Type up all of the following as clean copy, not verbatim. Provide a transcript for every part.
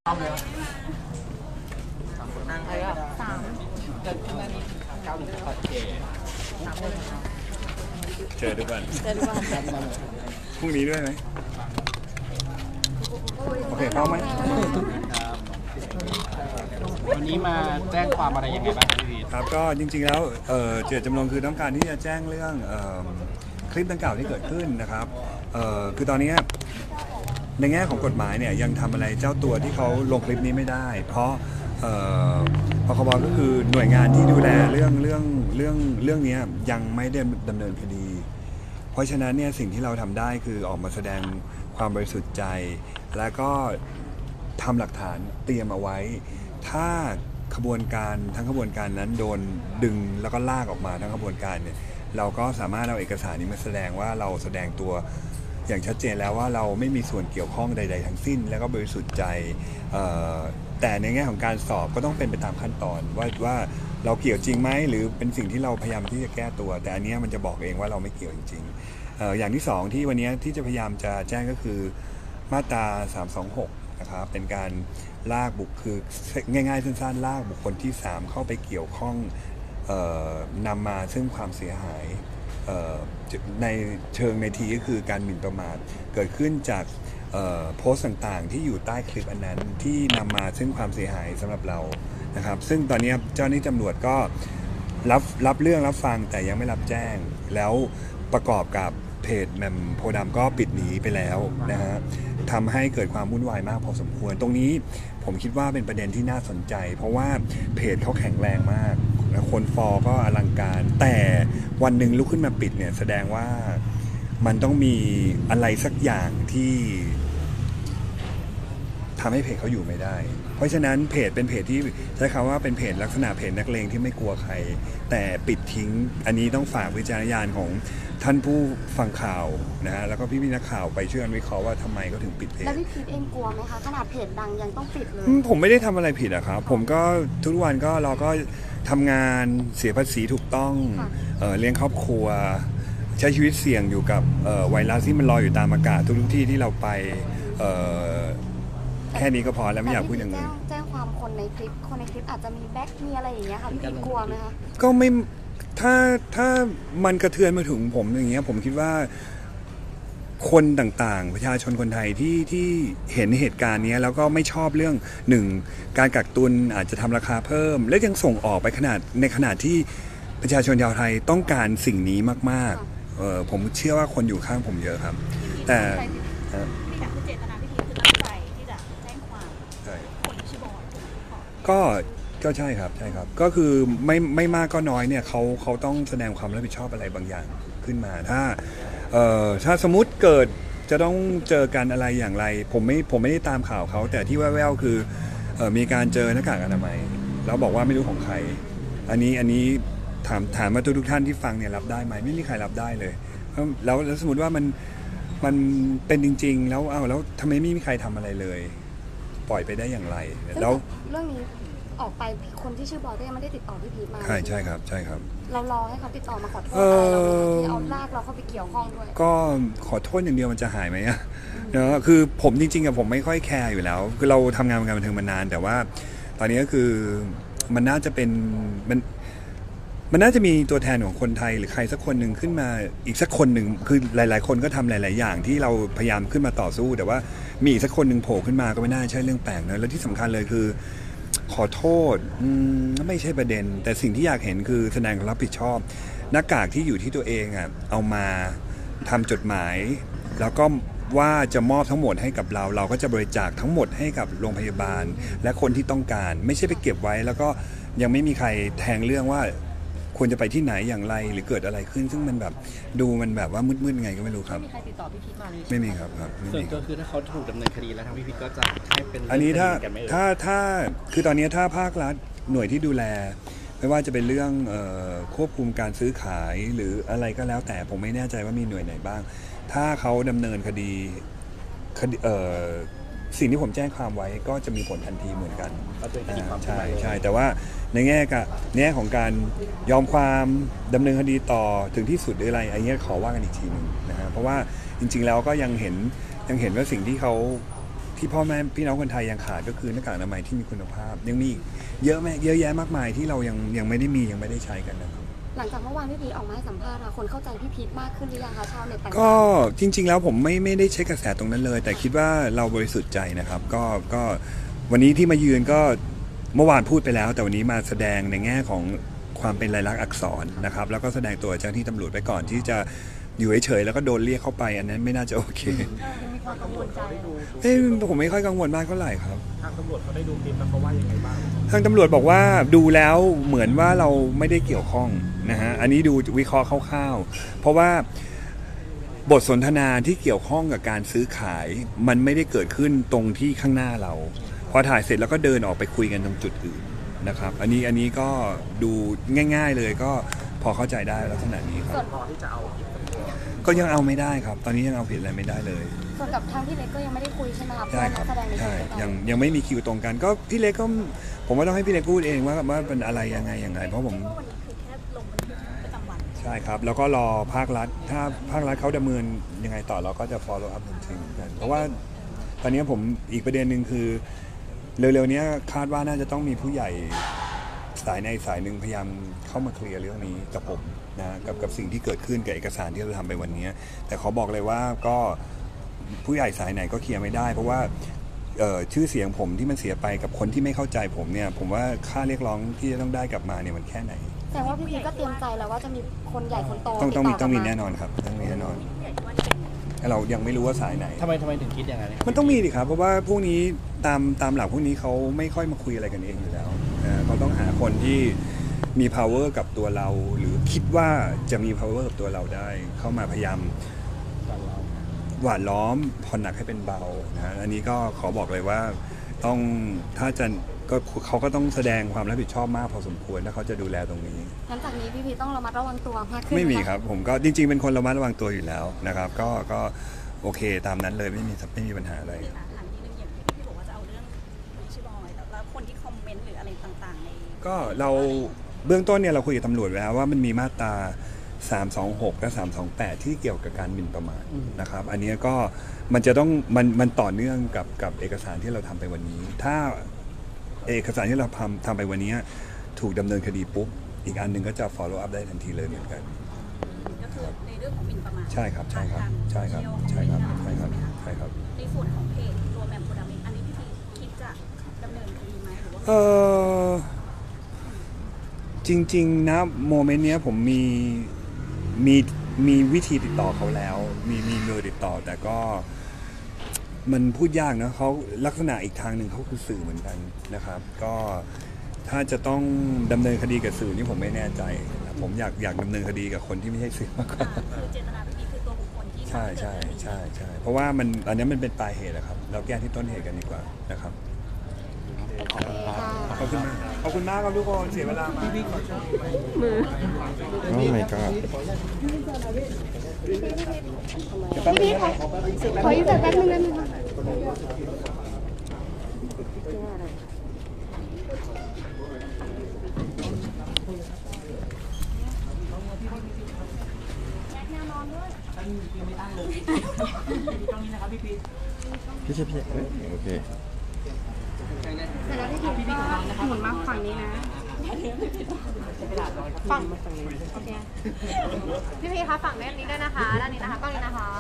เอาเลยนั่งให้สามเกิดขึ้นมานี้9 1โอเคเจอทุกวันพรุ่งนี้ด้วยไหมโอเคเข้าไหมวันนี้มาแจ้งความอะไรยังไงบ้างครับก็จริงๆแล้วเจตจำนงคือต้องการที่จะแจ้งเรื่องคลิปดังกล่าวที่เกิดขึ้นนะครับคือตอนนี้ในแง่ของกฎหมายเนี่ยยังทำอะไรเจ้าตัวที่เขาลงคลิปนี้ไม่ได้เพราะปคบก็คือหน่วยงานที่ดูแลเรื่องนี้ยังไม่ได้ดำเนินคดีเพราะฉะนั้นเนี่ยสิ่งที่เราทำได้คือออกมาแสดงความบริสุทธิ์ใจและก็ทำหลักฐานเตรียมเอาไว้ถ้าขบวนการทั้งขบวนการนั้นโดนดึงแล้วก็ลากออกมาทั้งขบวนการเนี่ยเราก็สามารถเอาเอกสารนี้มาแสดงว่าเราแสดงตัวอย่างชัดเจนแล้วว่าเราไม่มีส่วนเกี่ยวข้องใดๆทั้งสิ้นแล้วก็บริสุทธิ์ใจแต่ในแง่ของการสอบก็ต้องเป็นไปตามขั้นตอนว่าเราเกี่ยวจริงไหมหรือเป็นสิ่งที่เราพยายามที่จะแก้ตัวแต่อันนี้มันจะบอกเองว่าเราไม่เกี่ยวจริงๆอย่างที่สองที่วันนี้ที่จะพยายามจะแจ้งก็คือมาตรา326นะครับเป็นการลากบุคคือง่ายๆสั้นๆลากบุคคลที่3เข้าไปเกี่ยวข้องนำมาซึ่งความเสียหายในเชิงในทีก็คือการหมิ่นประมาทเกิดขึ้นจากโพสต์ต่างๆที่อยู่ใต้คลิปอันนั้นที่นำมาซึ่งความเสียหายสำหรับเรานะครับซึ่งตอนนี้เจ้าหน้าที่ตำรวจก็รับเรื่องรับฟังแต่ยังไม่รับแจ้งแล้วประกอบกับเพจแหม่มโพธิ์ดำก็ปิดหนีไปแล้วนะฮะทำให้เกิดความวุ่นวายมากพอสมควรตรงนี้ผมคิดว่าเป็นประเด็นที่น่าสนใจเพราะว่าเพจเขาแข็งแรงมากคนฟอลก็อลังการแต่วันหนึ่งลุกขึ้นมาปิดเนี่ยแสดงว่ามันต้องมีอะไรสักอย่างที่ทำให้เพจเขาอยู่ไม่ได้เพราะฉะนั้นเพจเป็นเพจที่ใช้คำว่าเป็นเพจลักษณะเพจนักเลงที่ไม่กลัวใครแต่ปิดทิ้งอันนี้ต้องฝากวิจารณญาณของท่านผู้ฟังข่าวนะฮะแล้วก็พี่นักข่าวไปช่วยกันวิเคราะห์ว่าทำไมก็ถึงปิดเพจแล้วพี่พีทเองกลัวไหมคะขนาดเพจดังยังต้องปิดเลยผมไม่ได้ทำอะไรผิดอะครับผมก็ทุกวันก็เราก็ทำงานเสียภาษีถูกต้องเลี้ยงครอบครัวใช้ชีวิตเสี่ยงอยู่กับไวรัสที่มันลอยอยู่ตามอากาศทุกที่ที่เราไปแค่นี้ก็พอแล้วไม่อยากพูดอย่างอื่นแจ้งความคนในคลิปอาจจะมีแบ็คมีอะไรอย่างเงี้ยค่ะพี่พีทกลัวไหมคะก็ไม่ถ้ามันกระเทือนมาถึงผมอย่างเงี้ยผมคิดว่าคนต่างๆประชาชนคนไทยที่เห็นเหตุการณ์นี้แล้วก็ไม่ชอบเรื่องหนึ่งการกักตุนอาจจะทำราคาเพิ่มและยังส่งออกไปในขนาดที่ประชาชนชาวไทยต้องการสิ่งนี้มากๆผมเชื่อว่าคนอยู่ข้างผมเยอะครับแต่คือเจตนาพิธีคือตั้งใจที่จะแจ้งความคนที่ชื่อบอลก็ใช่ครับก็คือไม่มากก็น้อยเนี่ยเขาต้องแสดงความรับผิดชอบอะไรบางอย่างขึ้นมาถ้าสมมุติเกิดจะต้องเจอกันอะไรอย่างไรผมไม่ได้ตามข่าวเขาแต่ที่แว่วๆคือมีการเจอหน้ากากอนามัยแล้วบอกว่าไม่รู้ของใครอันนี้ถามมาทุกท่านที่ฟังเนี่ยรับได้ไหมไม่มีใครรับได้เลยแล้วสมมติว่ามันเป็นจริงๆแล้วทำไมไม่มีใครทำอะไรเลยปล่อยไปได้อย่างไรแล้วเรื่องนี้ออกไปคนที่ชื่อบอยก็ยังไม่ได้ติดต่อพี่พีทมาใช่ครับเรารอให้เขาติดต่อมาขอโทษอะไรเราที่เอาลากเราเข้าไปเกี่ยวข้องด้วยก็ขอโทษอย่างเดียวมันจะหายไหมอะเนาะคือผมจริงๆผมไม่ค่อยแคร์อยู่แล้วคือเราทำงานบันเทิงมานานแต่ว่าตอนนี้ก็คือมันน่าจะเป็นมันน่าจะมีตัวแทนของคนไทยหรือใครสักคนหนึ่งขึ้นมาอีกสักคนหนึ่งคือหลายๆคนก็ทำหลายๆอย่างที่เราพยายามขึ้นมาต่อสู้แต่ว่ามีอีกสักคนหนึ่งโผล่ขึ้นมาก็ไม่น่าใช่เรื่องแปลกนะแล้วที่สำคัญเลยคือขอโทษไม่ใช่ประเด็นแต่สิ่งที่อยากเห็นคือแสดงความรับผิดชอบหน้ากากที่อยู่ที่ตัวเองอ่ะเอามาทำจดหมายแล้วก็ว่าจะมอบทั้งหมดให้กับเราก็จะบริจาคทั้งหมดให้กับโรงพยาบาลและคนที่ต้องการไม่ใช่ไปเก็บไว้แล้วก็ยังไม่มีใครแทงเรื่องว่าควรจะไปที่ไหนอย่างไรหรือเกิดอะไรขึ้นซึ่งมันแบบดูมันแบบว่ามืดๆไงก็ไม่รู้ครับไม่มีใครติดต่อพี่พีทมาเลยไม่มีครับส่วนตัวคือถ้าเขาถูกดำเนินคดีแล้วทางพี่พีทก็จะให้เป็นอันนี้ถ้าคือตอนนี้ถ้าภาครัฐหน่วยที่ดูแลไม่ว่าจะเป็นเรื่องควบคุมการซื้อขายหรืออะไรก็แล้วแต่ผมไม่แน่ใจว่ามีหน่วยไหนบ้างถ้าเขาดำเนินคดีสิ่งที่ผมแจ้งความไว้ก็จะมีผลทันทีเหมือนกันใช่แต่ว่าในแง่ของการยอมความดำเนินคดีต่อถึงที่สุดหรืออะไรอันนี้ขอว่ากันอีกทีนึงนะฮะเพราะว่าจริงๆแล้วก็ยังเห็นว่าสิ่งที่เขาที่พ่อแม่พี่น้องคนไทยยังขาดก็คือหน้ากากอนามัยที่มีคุณภาพยังมีเยอะแยะมากมายที่เรายังไม่ได้ใช้กันนะครับหลังจากเมื่อวานพี่พีทออกมาให้สัมภาษณ์คนเข้าใจพี่พีทมากขึ้นหรือยังคะชาวเน็ตต่างๆก็จริงๆแล้วผมไม่ได้เช็คกระแสตรงนั้นเลย แต่คิดว่าเราบริสุทธิ์ใจนะครับก็วันนี้ที่มายืนก็เมื่อวานพูดไปแล้ว แต่วันนี้มาแสดงในแง่ของความเป็นลายลักษณ์อักษรนะครับแล้วก็แสดงตัวเจ้าหน้าที่ตำรวจไปก่อนที่จะอยู่เฉยๆแล้วก็โดนเรียกเข้าไปอันนั้นไม่น่าจะโอเคมีความกังวลใจผมไม่ค่อยกังวลมากเท่าไหร่ครับทางตำรวจเขาได้ดูคลิปแล้วเขาว่ายังไงบ้างทางตำรวจบอกว่าดูแล้วเหมือนว่าเราไม่ได้เกี่ยวข้องนะฮะอันนี้ดูวิเคราะห์คร่าวๆเพราะว่าบทสนทนาที่เกี่ยวข้องกับการซื้อขายมันไม่ได้เกิดขึ้นตรงที่ข้างหน้าเราพอถ่ายเสร็จแล้วก็เดินออกไปคุยกันตรงจุดอื่นนะครับอันนี้ก็ดูง่ายๆเลยก็พอเข้าใจได้ลักษณะนี้ครับพอที่จะเอาก็ยังเอาไม่ได้ครับตอนนี้ยังเอาผิดอะไรไม่ได้เลยส่วนกับทางพี่เล็กก็ยังไม่ได้คุยใช่ไหมครับใช่ครับใช่ยังไม่มีคิวตรงกันก็พี่เล็กก็ผมว่าต้องให้พี่เล็กพูดเองว่าเป็นอะไรยังไงเพราะผมใช่ครับแล้วก็รอภาครัฐถ้าภาครัฐเขาดำเนินยังไงต่อเราก็จะ follow up จริงๆกันเพราะว่าตอนนี้ผมอีกประเด็นหนึ่งคือเร็วๆนี้คาดว่าน่าจะต้องมีผู้ใหญ่สายในสายหนึ่งพยายามเข้ามาเคลียร์เรื่องนี้กับผมนะกับสิ่งที่เกิดขึ้นกับเอกสารที่เราทำไปวันนี้แต่ขอบอกเลยว่าก็ผู้ใหญ่สายไหนก็เคลียร์ไม่ได้เพราะว่าชื่อเสียงผมที่มันเสียไปกับคนที่ไม่เข้าใจผมเนี่ยผมว่าค่าเรียกร้องที่จะต้องได้กลับมาเนี่ยมันแค่ไหนแต่ว่าพี่พีก็เตรียมใจแล้วว่าจะมีคนใหญ่คนโตต้องมีแน่นอนครับต้องมีแน่นอนเรายังไม่รู้ว่าสายไหนทำไมถึงคิดอย่างนั้นมันต้องมีดิครับเพราะว่าพวกนี้ตามหลักพวกนี้เขาไม่ค่อยมาคุยอะไรกันเองอยู่แล้วเขาต้องหาคนที่มี power กับตัวเราหรือคิดว่าจะมี power กับตัวเราได้เข้ามาพยายามหวานล้อมผ่อนหนักให้เป็นเบานะอันนี้ก็ขอบอกเลยว่าต้องถ้าจะก็เขาก็ต้องแสดงความรับผิดชอบมากพอสมควรถ้าเขาจะดูแลตรงนี้หลังจากนี้พี่ต้องระมัดระวังตัวมากขึ้นไม่มีครับผมก็จริงๆเป็นคนระมัดระวังตัวอยู่แล้วนะครับก็โอเคตามนั้นเลยไม่มีปัญหาอะไรก็เราเบื้องต้นเนี่ยเราคุยกับตำรวจไว้แล้วว่ามันมีมาตรา326และ328ที่เกี่ยวกับการหมิ่นประมาทนะครับอันนี้ก็มันจะต้องมันต่อเนื่องกับเอกสารที่เราทำไปวันนี้ถ้าเอกสารที่เราทำไปวันนี้ถูกดำเนินคดีปุ๊บอีกอันหนึ่งก็จะ follow up ได้ทันทีเลยเหมือนกันก็คือในเรื่องของหมิ่นประมาทใช่ครับในส่วนของเพจตัวแมมโพดามิอันนี้พี่คิดจะดำเนินคดีไหมหรือว่าจริงๆนะโมเมนต์นี้ผมมีวิธีติดต่อเขาแล้วมีเบอร์ติดต่อแต่ก็มันพูดยากนะเขาลักษณะอีกทางหนึ่งเขาคือสื่อเหมือนกันนะครับก็ถ้าจะต้องดำเนินคดีกับสื่อนี่ผมไม่แน่ใจผมอยากดำเนินคดีกับคนที่ไม่ใช่สื่อมากกว่าคือเจตนาพี่คือตัวบุคคลที่ใช่เพราะว่าอันนี้มันเป็นปลายเหตุนะครับเราแก้ที่ต้นเหตุกันดีกว่านะครับขอบคุณมากครับทุกคนเสียเวลามามือโอ้ my god พี่พีขอยืมแป๊บนึงได้ไหมคะพี่โอเคแต่แล้วพี่พีก็หมุนมาฝั่งนี้นะฝั่งโอเคพี่พีคะฝั่งด้านนี้ด้วยนะคะด้านนี้นะคะกล้องนี้นะคะ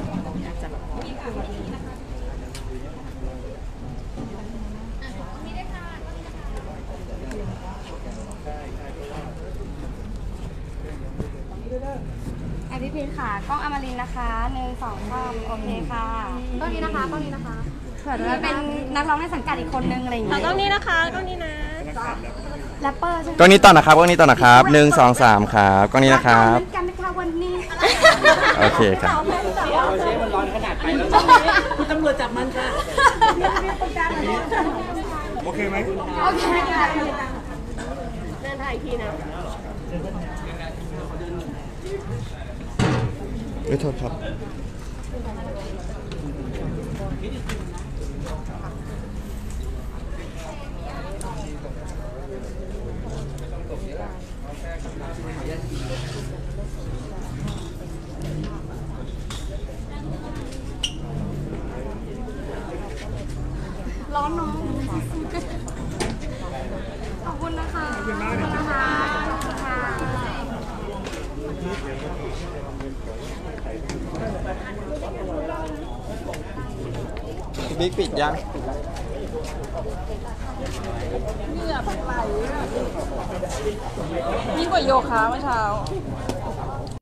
พี่พีค่ะกล้องอมรินทร์นะคะ1 2 3โอเคค่ะกล้องนี้นะคะเผื่อจะเป็นนักร้องในสังกัดอีกคนนึงอะไรอย่างเงี้ยกล้องนี้นะคะกล้องนี้นะแรปเปอร์ใช่ไหมกล้องนี้ต่อนะครับ1 2 3ครับกล้องนี้นะครับกันนะคะวันนี้โอเคครับเชฟมันร้อนขนาดไหนแล้วคุณตำรวจจับมันค่ะโอเคไหมโอเคค่ะเดินถ่ายอีกทีนะโทษครับอบคุณมากเลยพี่บิ๊กปิดยังยิ่งกว่าโยคะเมื่อเช้า